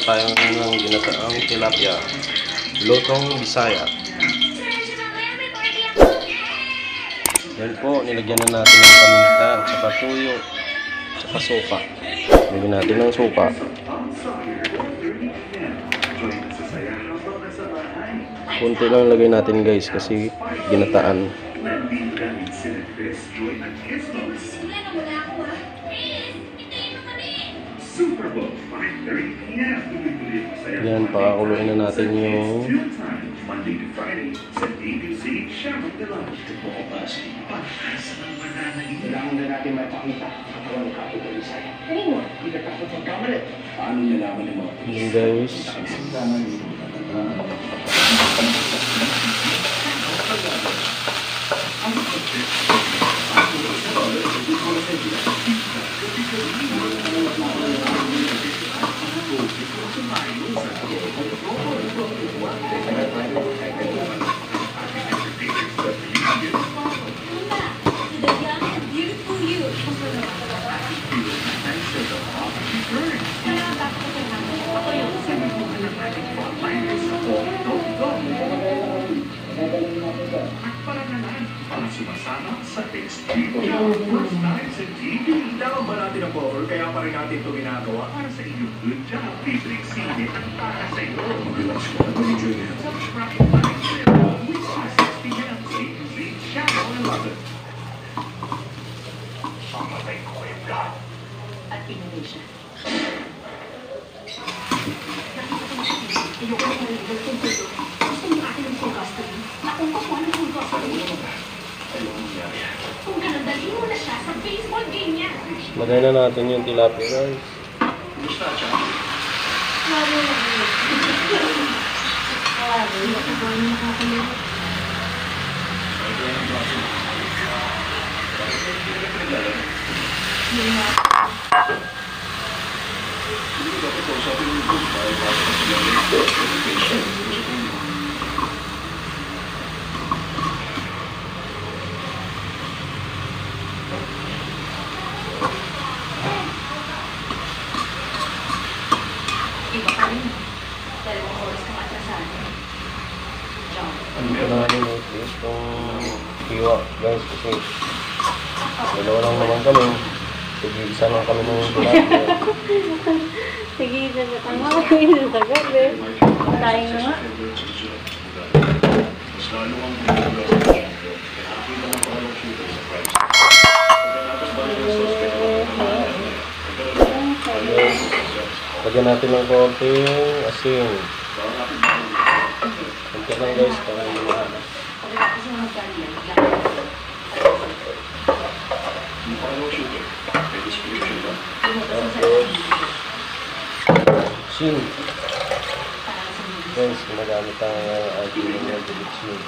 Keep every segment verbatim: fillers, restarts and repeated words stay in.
tayo ng ginataang tilapia. Lutong Bisaya. Yan po, nilagyan na natin ng paminta, saka tuyo, saka suka. Lagyan natin ng suka. Kunti lang lagay natin guys kasi ginataan. Yan, pakakuluin na natin yung kailangan na natin mapakita ang katawan ng Capital Bisaya. Oo, hindi ka takot ng kamali. Paano nalaman ng mga yun guys. Sumasama sa text T V. First time sa T V. Dapat ba natin ang cover? Kaya pa rin natin ito ginagawa para sa inyo. Good job. Libreng sine at para sa iyo. Mag-relax ko. Mag-enjoy niya. Subscribe pa rin sila. With six p m sa A B C Channel eleven. Pamatay ko kayo lahat. At innovation. Nakita ko na siya. Ayoko na nalagdag kong tulo. Gusto niyo akin ng full custody. Akong pakuha ng full custody. Kung ganun, dalhin mo na siya sa baseball game niya. Lagay na natin yung tilapia guys. Gusto siya? Lalo na yun. Lalo na ito ba yung nakakalaro? Iba pa rin. Dalawang oras kang atrasan. John. Ano ko na rin itong hiwa guys kasi dalawa lang naman kami. Sige, isa lang kami ng tilapia. Sige, isa na tama ko yun sa gabi. Tayo na nga. Lagyan natin ng konting asin. Konti lang guys, para hindi mahalas. Tapos asin. Guys, gumagamit tayo ng ating mga asin.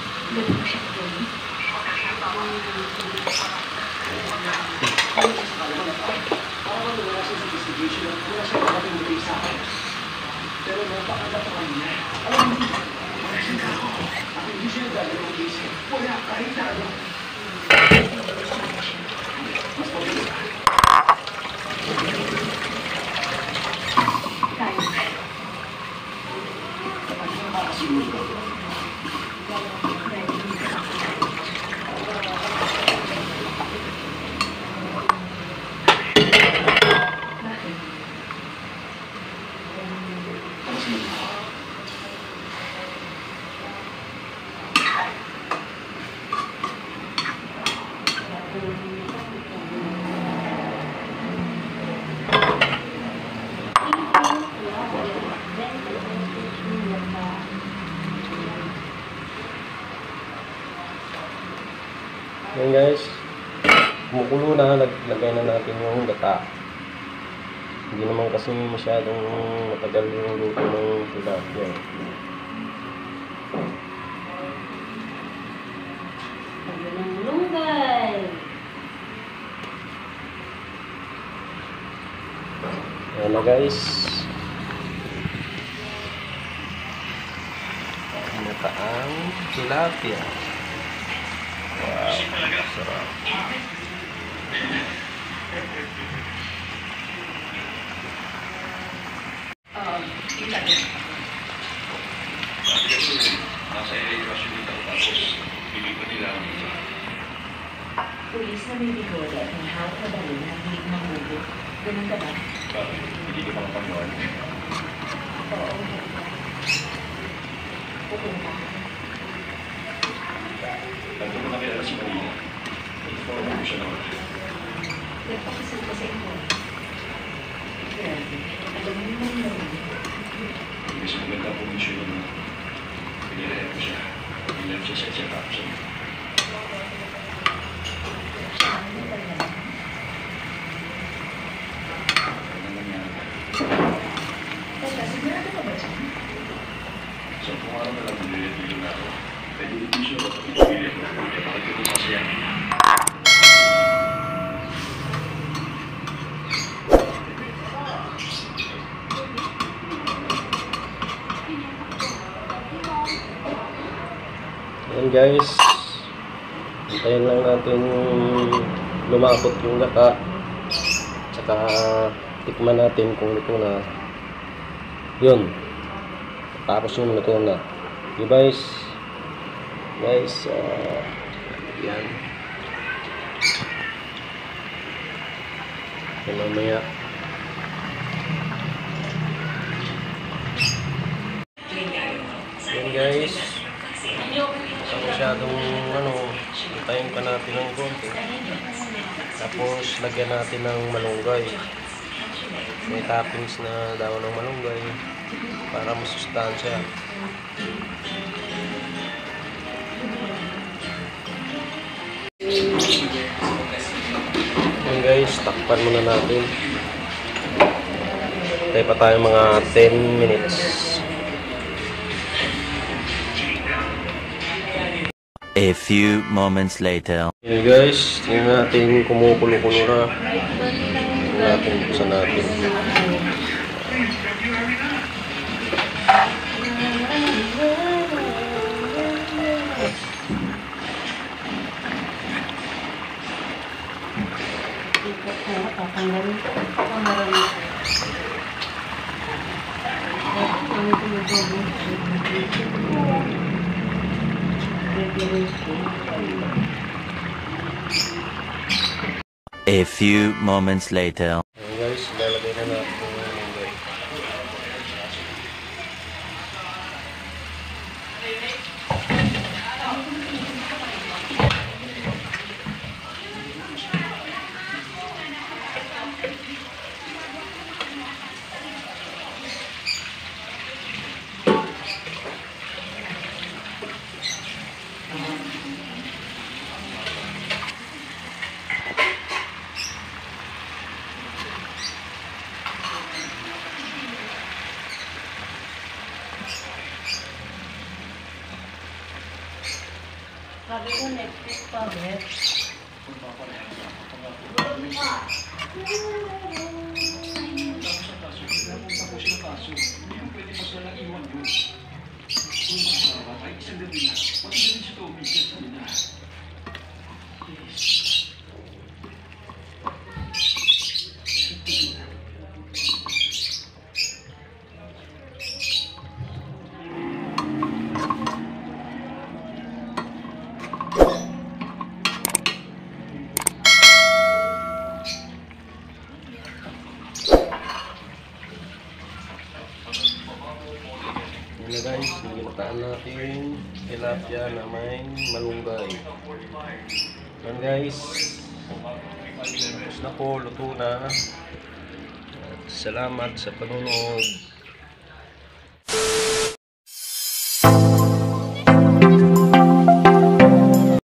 pero napakatapan niya. Alam mo, ako hindi siya gagawin ng isip. Wala kahit tayo. Mas pagod. Tayo. Kapag siya makakasiguro. Yan guys, kumukulo na, lagay na natin yung gata. Hindi naman kasi masyadong matagal yung luto ng tilapia. Sabi ng lunggay. Yan na guys. Ginataang tilapia. Wow, sarap. Um, Nasa evaluation dito tapos pilipan nila ang Pulis na may bigod at may hawak na balo na hindi mahugot. Ganun ka ba? bakit hindi ka makapagawa. Oo. Pupunta. Nandito ko nakilala si Marina. Inform ko siya naman. Nagpakasal ka sa ito. Grabe. Alam mo naman naman. Hindi sa maganda po misyon naman. Piniraya ko siya. Piniraya siya sa check up siya. Ano ba naman? Ano nangyari? Teka, sigurado ka ba dyan? So kung araw na lang nililito na ako, pwede hindi siya ako pipili ko. Kaya bakit ito masaya? Ayan guys, hintayin lang natin lumapot yung gata, tsaka tikman natin kung luto na. Yun, tapos yung luto na. Okay guys, guys, uh, yan. Yan mamaya. Yan guys, so masyadong ano, hintayin pa natin ng konti. Tapos lagyan natin ng malunggay. May toppings na daw ng malunggay para masustansya. Yan guys, takpan muna natin. Tayo pa tayo mga ten minutes. A few moments later. Yan guys, tingnan natin kumukulo-kulo na. Tingnan natin buksan natin. A few moments later. Ayan guys, lalagay na natin yung malunggay. Sabi ko, Netflix pa, bet. Yan na guys, ginataan natin tilapia na may malunggay. Yan guys, tapos na po, luto na. At salamat sa panonood.